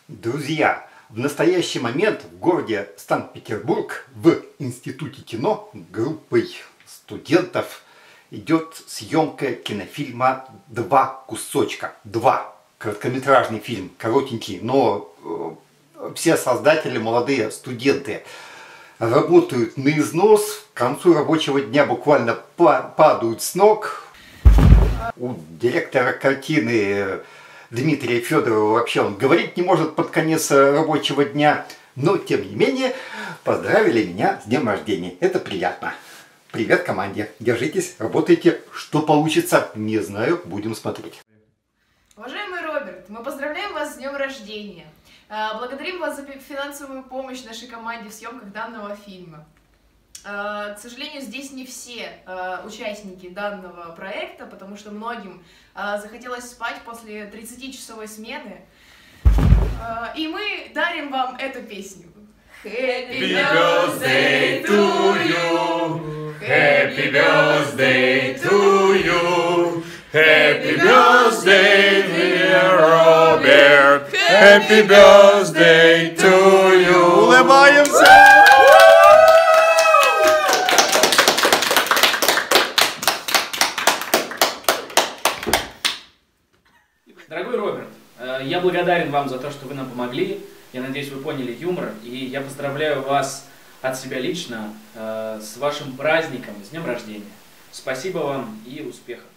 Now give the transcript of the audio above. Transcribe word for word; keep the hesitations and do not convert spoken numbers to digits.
Друзья, в настоящий момент в городе Санкт-Петербург в Институте кино группой студентов идет съемка кинофильма «Два кусочка». Два. Короткометражный фильм, коротенький, но э, все создатели молодые студенты. Работают на износ, к концу рабочего дня буквально падают с ног. У директора картины Дмитрия Федорова вообще он говорить не может под конец рабочего дня, но тем не менее поздравили меня с днем рождения. Это приятно. Привет команде. Держитесь, работайте. Что получится, не знаю, будем смотреть. Уважаемый Роберт, мы поздравляем вас с днем рождения. Благодарим вас за финансовую помощь нашей команде в съемках данного фильма. К сожалению, здесь не все участники данного проекта, потому что многим захотелось спать после тридцатичасовой смены. И мы дарим вам эту песню. Happy birthday to you, Happy birthday to you, Happy birthday, dear Robert, Happy birthday to you. Улыбаемся! Дорогой Роберт, я благодарен вам за то, что вы нам помогли. Я надеюсь, вы поняли юмор. И я поздравляю вас от себя лично с вашим праздником, с днем рождения. Спасибо вам и успехов.